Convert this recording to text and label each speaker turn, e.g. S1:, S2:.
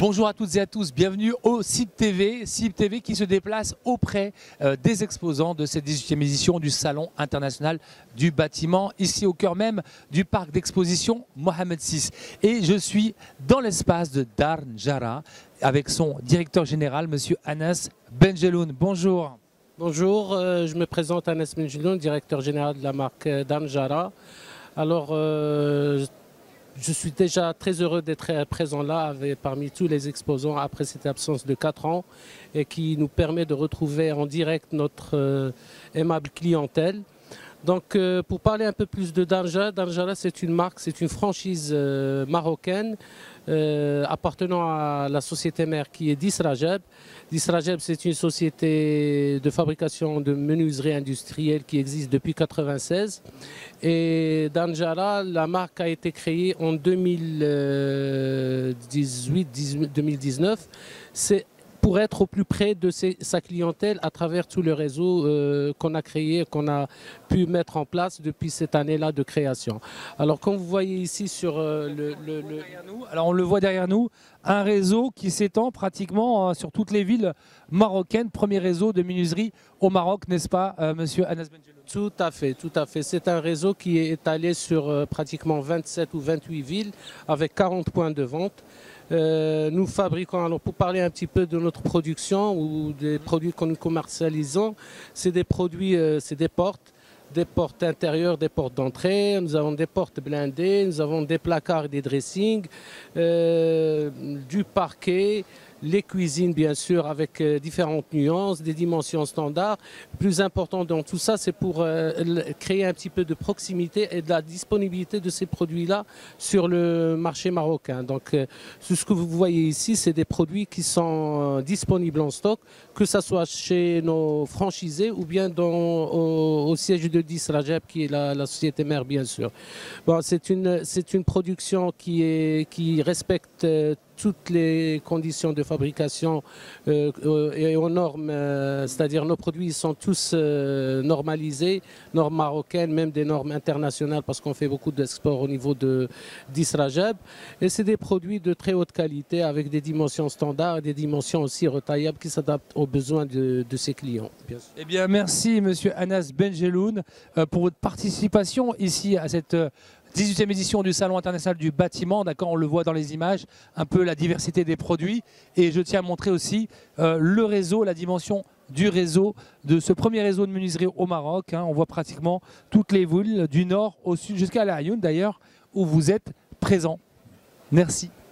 S1: Bonjour à toutes et à tous, bienvenue au CIB TV qui se déplace auprès des exposants de cette 18e édition du Salon international du bâtiment, ici au cœur même du parc d'exposition Mohamed VI. Et je suis dans l'espace de Dar Njara avec son directeur général, monsieur Anas Benjeloun. Bonjour.
S2: Bonjour, je me présente Anas Benjeloun, directeur général de la marque Dar Njara. Alors, je suis déjà très heureux d'être présent là parmi tous les exposants après cette absence de 4 ans et qui nous permet de retrouver en direct notre aimable clientèle. Donc pour parler un peu plus de Dar Njara, c'est une marque, c'est une franchise marocaine appartenant à la société mère qui est Disrajeb. Disrajeb, c'est une société de fabrication de menuiserie industrielle qui existe depuis 1996. Et Dar Njara, la marque a été créée en 2018-2019. C'est pour être au plus près de sa clientèle à travers tout le réseau qu'on a créé, qu'on a pu mettre en place depuis cette année-là de création. Alors comme vous voyez ici sur
S1: Alors on le voit derrière nous, un réseau qui s'étend pratiquement sur toutes les villes marocaines, premier réseau de menuiserie au Maroc, n'est-ce pas monsieur Anas Benjeloun?
S2: Tout à fait, tout à fait. C'est un réseau qui est étalé sur pratiquement 27 ou 28 villes avec 40 points de vente. Nous fabriquons, alors pour parler un petit peu de notre production ou des produits que nous commercialisons, c'est des produits, c'est des portes intérieures, des portes d'entrée, nous avons des portes blindées, nous avons des placards et des dressings, du parquet, les cuisines bien sûr avec différentes nuances, des dimensions standards. Le plus important dans tout ça, c'est pour créer un petit peu de proximité et de la disponibilité de ces produits-là sur le marché marocain. Donc ce que vous voyez ici, c'est des produits qui sont disponibles en stock, que ce soit chez nos franchisés ou bien au siège de Disrajeb qui est la société mère bien sûr. Bon, c'est une production qui respecte toutes les conditions de fabrication et aux normes, c'est-à-dire nos produits sont tous normalisés, normes marocaines, même des normes internationales parce qu'on fait beaucoup d'export au niveau d'Israjeb. Et c'est des produits de très haute qualité avec des dimensions standards et des dimensions aussi retaillables qui s'adaptent aux besoins de ses clients.
S1: Eh bien, merci monsieur Anas Benjeloun pour votre participation ici à cette 18e édition du Salon international du bâtiment, d'accord, on le voit dans les images, un peu la diversité des produits. Et je tiens à montrer aussi le réseau, la dimension du réseau, de ce premier réseau de menuiserie au Maroc. Hein. On voit pratiquement toutes les villes du nord au sud, jusqu'à La Aïoun d'ailleurs, où vous êtes présents. Merci.